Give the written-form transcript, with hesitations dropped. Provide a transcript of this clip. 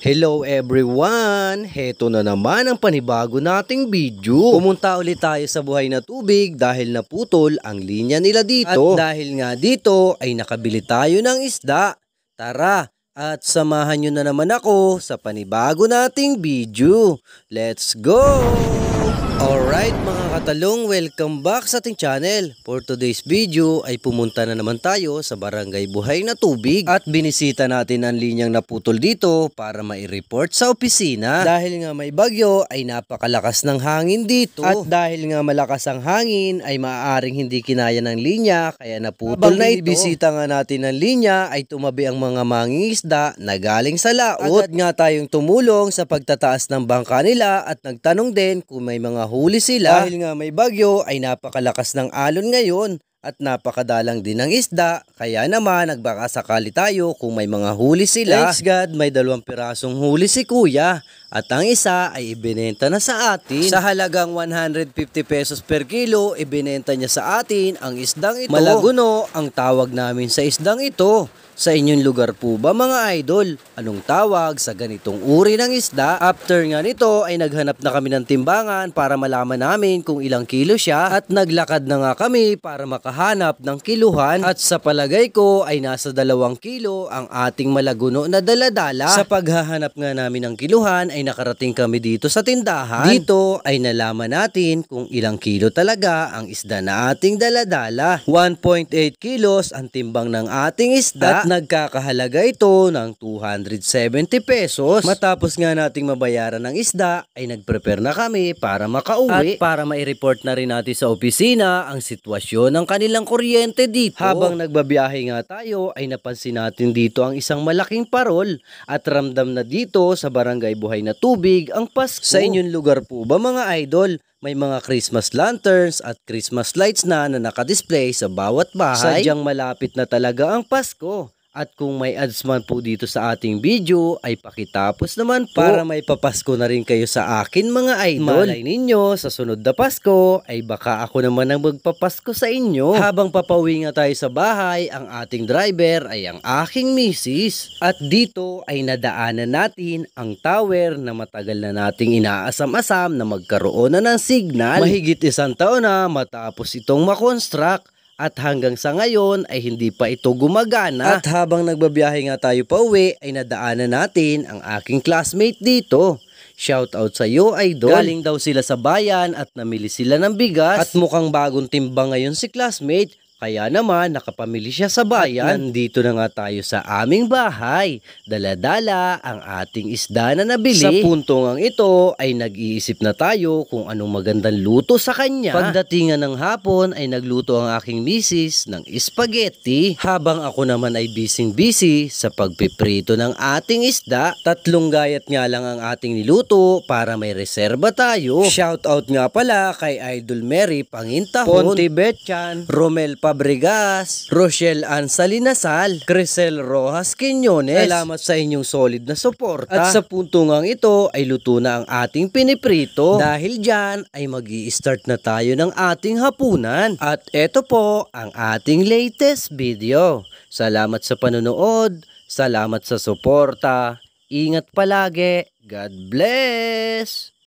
Hello everyone! Heto na naman ang panibago nating video. Pumunta ulit tayo sa Buhay na Tubig dahil naputol ang linya nila dito. At dahil nga dito ay nakabili tayo ng isda. Tara at samahan nyo na naman ako sa panibago nating video. Let's go! Alright mga katalong, welcome back sa ating channel. For today's video ay pumunta na naman tayo sa Barangay Buhay na Tubig at binisita natin ang linyang naputol dito para mai-report sa opisina. Dahil nga may bagyo ay napakalakas ng hangin dito at dahil nga malakas ang hangin ay maaaring hindi kinaya ng linya kaya naputol na ito. Bisita nga natin ang linya ay tumabi ang mga mangingisda na galing sa laot. Agad nga tayong tumulong sa pagtataas ng bangka nila at nagtanong din kung may mga huli sila. Dahil nga may bagyo ay napakalakas ng alon ngayon at napakadalang din ng isda, kaya naman nagbaka sakali tayo kung may mga huli sila. Thanks God, may 2 pirasong huli si kuya at ang isa ay ibinenta na sa atin. Sa halagang 150 pesos per kilo, ibinenta niya sa atin ang isdang ito. Malaguno ang tawag namin sa isdang ito. Sa inyong lugar po ba mga idol? Anong tawag sa ganitong uri ng isda? After nga nito ay naghanap na kami ng timbangan para malaman namin kung ilang kilo siya at naglakad na nga kami para makahanap ng kiluhan at sa palagay ko ay nasa 2 kilo ang ating malaguno na daladala. Sa paghahanap nga namin ng kiluhan ay nakarating kami dito sa tindahan. Dito ay nalaman natin kung ilang kilo talaga ang isda na ating daladala. 1.8 kilos ang timbang ng ating isda. At nagkakahalaga ito ng 270 pesos. Matapos nga nating mabayaran ng isda ay nagprepare na kami para makauwi. At para mai-report na rin natin sa opisina ang sitwasyon ng kanilang kuryente dito. Habang nagbabiyahe nga tayo ay napansin natin dito ang isang malaking parol at ramdam na dito sa Barangay Buhay na Tubig ang Pasko. Sa inyong lugar po ba mga idol? May mga Christmas lanterns at Christmas lights na nakadisplay sa bawat bahay. Sadyang malapit na talaga ang Pasko. At kung may ads man po dito sa ating video ay pakitapos naman po para may papasko na rin kayo sa akin mga idol. Malay ninyo sa sunod na Pasko ay baka ako naman ang magpapasko sa inyo. Habang papauwi nga tayo sa bahay, ang ating driver ay ang aking misis. At dito ay nadaanan natin ang tower na matagal na nating inaasam-asam na magkaroon na ng signal. Mahigit 1 taon na matapos itong makonstruct. At hanggang sa ngayon ay hindi pa ito gumagana. At habang nagbabiyahe nga tayo pa uwi ay nadaanan natin ang aking classmate dito. Shout out sa iyo idol. Galing daw sila sa bayan at namili sila ng bigas. At mukhang bagong timbang ngayon si classmate. Kaya naman nakapamili siya sa bayan. At nandito na nga tayo sa aming bahay. Dala-dala ang ating isda na nabili. Sa puntong ang ito ay nag-iisip na tayo kung anong magandang luto sa kanya. Pagdatingan ng hapon ay nagluto ang aking misis ng spaghetti. Habang ako naman ay busy sa pagpiprito ng ating isda. 3 gayat nga lang ang ating niluto para may reserba tayo. Shout out nga pala kay Idol Mary Pangintahon, Ponte Betchan, Romel Fabregas, Rochelle Ann Salinasal, Crisel Rojas Quiñones. Salamat sa inyong solid na suporta. At sa puntungang ito ay luto na ang ating piniprito. Dahil dyan ay mag-i-start na tayo ng ating hapunan. At eto po ang ating latest video. Salamat sa panonood, salamat sa suporta. Ingat palagi. God bless!